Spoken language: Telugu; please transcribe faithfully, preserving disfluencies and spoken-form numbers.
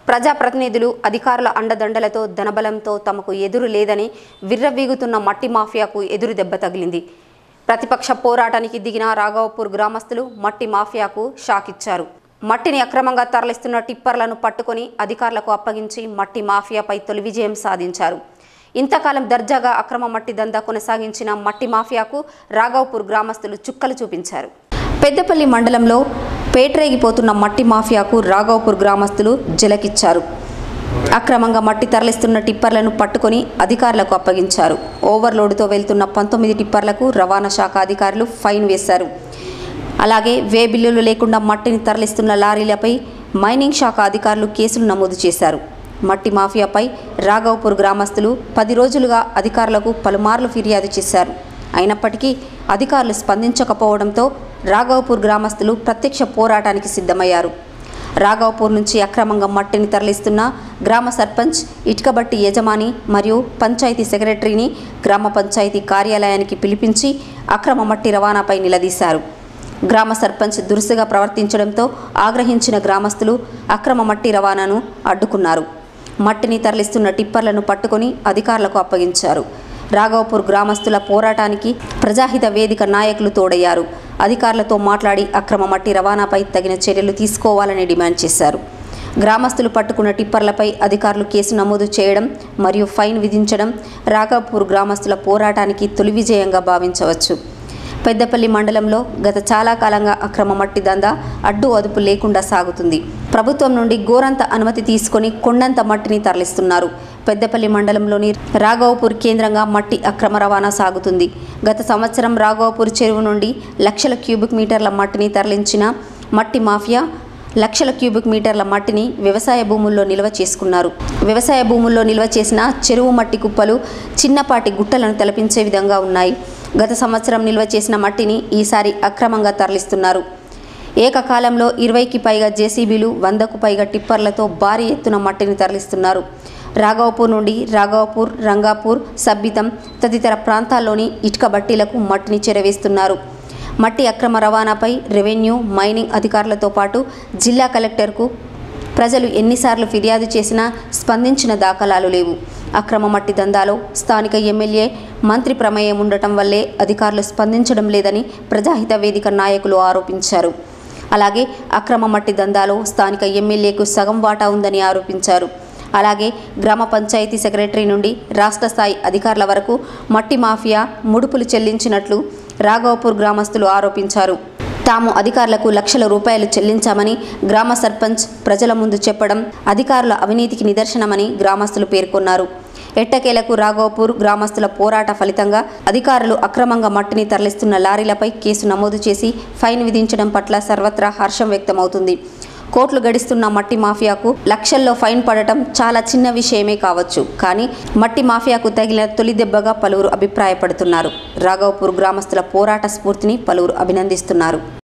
ప్రజాప్రతినిధులు అధికారుల అండదండలతో ధనబలంతో తమకు ఎదురు లేదని విర్రవీగుతున్న మట్టి మాఫియాకు ఎదురు దెబ్బ తగిలింది. ప్రతిపక్ష పోరాటానికి దిగిన రాఘవపూర్ గ్రామస్తులు మట్టి మాఫియాకు షాక్ ఇచ్చారు. మట్టిని అక్రమంగా తరలిస్తున్న టిప్పర్లను పట్టుకొని అధికారులకు అప్పగించి మట్టి మాఫియాపై తొలి విజయం సాధించారు. ఇంతకాలం దర్జాగా అక్రమ మట్టి దందా కొనసాగించిన మట్టి మాఫియాకు రాఘవపూర్ గ్రామస్తులు చుక్కలు చూపించారు. పెద్దపల్లి మండలంలో పేట్రేగిపోతున్న మట్టి మాఫియాకు రాఘవపూర్ గ్రామస్తులు జలకిచ్చారు. అక్రమంగా మట్టి తరలిస్తున్న టిప్పర్లను పట్టుకొని అధికారులకు అప్పగించారు. ఓవర్లోడ్తో వెళ్తున్న పంతొమ్మిది టిప్పర్లకు రవాణా శాఖ అధికారులు ఫైన్ వేశారు. అలాగే వే బిల్లులు లేకుండా మట్టిని తరలిస్తున్న లారీలపై మైనింగ్ శాఖ అధికారులు కేసులు నమోదు చేశారు. మట్టి మాఫియాపై రాఘవపూర్ గ్రామస్తులు పది రోజులుగా అధికారులకు పలుమార్లు ఫిర్యాదు చేశారు. అయినప్పటికీ అధికారులు స్పందించకపోవడంతో రాఘవపూర్ గ్రామస్తులు ప్రత్యక్ష పోరాటానికి సిద్ధమయ్యారు. రాఘవపూర్ నుంచి అక్రమంగా మట్టిని తరలిస్తున్న గ్రామ సర్పంచ్, ఇటుకబట్టి యజమాని మరియు పంచాయతీ సెక్రటరీని గ్రామ పంచాయతీ కార్యాలయానికి పిలిపించి అక్రమ మట్టి రవాణాపై నిలదీశారు. గ్రామ సర్పంచ్ దురుసుగా ప్రవర్తించడంతో ఆగ్రహించిన గ్రామస్తులు అక్రమ మట్టి రవాణాను అడ్డుకున్నారు. మట్టిని తరలిస్తున్న టిప్పర్లను పట్టుకొని అధికారులకు అప్పగించారు. రాఘవపూర్ గ్రామస్తుల పోరాటానికి ప్రజాహిత వేదిక నాయకులు తోడయ్యారు. అధికారులతో మాట్లాడి అక్రమ మట్టి రవాణాపై తగిన చర్యలు తీసుకోవాలని డిమాండ్ చేశారు. గ్రామస్తులు పట్టుకున్న టిప్పర్లపై అధికారులు కేసు నమోదు చేయడం మరియు ఫైన్ విధించడం రాఘవపూర్ గ్రామస్తుల పోరాటానికి తొలి విజయంగా భావించవచ్చు. పెద్దపల్లి మండలంలో గత చాలా కాలంగా అక్రమ మట్టి దందా అడ్డు అదుపు లేకుండా సాగుతుంది. ప్రభుత్వం నుండి గోరంత అనుమతి తీసుకొని కొండంత మట్టిని తరలిస్తున్నారు. పెద్దపల్లి మండలంలోని రాఘవపూర్ కేంద్రంగా మట్టి అక్రమ రవాణా సాగుతుంది. గత సంవత్సరం రాఘవపూర్ చెరువు నుండి లక్షల క్యూబిక్ మీటర్ల మట్టిని తరలించిన మట్టి మాఫియా లక్షల క్యూబిక్ మీటర్ల మట్టిని వ్యవసాయ భూముల్లో నిల్వ చేసుకున్నారు. వ్యవసాయ భూముల్లో నిల్వ చేసిన చెరువు మట్టి కుప్పలు చిన్నపాటి గుట్టలను తలపించే విధంగా ఉన్నాయి. గత సంవత్సరం నిల్వ చేసిన మట్టిని ఈసారి అక్రమంగా తరలిస్తున్నారు. ఏకకాలంలో ఇరవైకి పైగా జేసీబీలు, వందకు పైగా టిప్పర్లతో భారీ ఎత్తున మట్టిని తరలిస్తున్నారు. రాఘవపూర్ నుండి రాఘవపూర్, రంగాపూర్, సబ్బితం తదితర ప్రాంతాల్లోని ఇటుక బట్టీలకు మట్టిని చేరవేస్తున్నారు. మట్టి అక్రమ రవాణాపై రెవెన్యూ, మైనింగ్ అధికారులతో పాటు జిల్లా కలెక్టర్కు ప్రజలు ఎన్నిసార్లు ఫిర్యాదు చేసినా స్పందించిన దాఖలాలు లేవు. అక్రమ మట్టి దందాలో స్థానిక ఎమ్మెల్యే, మంత్రి ప్రమేయం ఉండటం వల్లే అధికారులు స్పందించడం లేదని ప్రజాహిత వేదిక నాయకులు ఆరోపించారు. అలాగే అక్రమ మట్టి దందాలో స్థానిక ఎమ్మెల్యేకు సగం వాటా ఉందని ఆరోపించారు. అలాగే గ్రామ పంచాయతీ సెక్రటరీ నుండి రాష్ట్ర స్థాయి అధికారుల వరకు మట్టి మాఫియా ముడుపులు చెల్లించినట్లు రాఘవపూర్ గ్రామస్తులు ఆరోపించారు. తాము అధికారులకు లక్షల రూపాయలు చెల్లించామని గ్రామ సర్పంచ్ ప్రజల ముందు చెప్పడం అధికారుల అవినీతికి నిదర్శనమని గ్రామస్తులు పేర్కొన్నారు. ఎట్టకేలకు రాఘవపూర్ గ్రామస్తుల పోరాట ఫలితంగా అధికారులు అక్రమంగా మట్టిని తరలిస్తున్న లారీలపై కేసు నమోదు చేసి ఫైన్ విధించడం పట్ల సర్వత్రా హర్షం వ్యక్తమవుతుంది. కోట్లు గడిస్తున్న మట్టి మాఫియాకు లక్షల్లో ఫైన్ పడటం చాలా చిన్న విషయమే కావచ్చు. కానీ మట్టి మాఫియాకు తగిలిన తొలి దెబ్బగా పలువురు అభిప్రాయపడుతున్నారు. రాఘవపూర్ గ్రామస్తుల పోరాట స్ఫూర్తిని పలువురు అభినందిస్తున్నారు.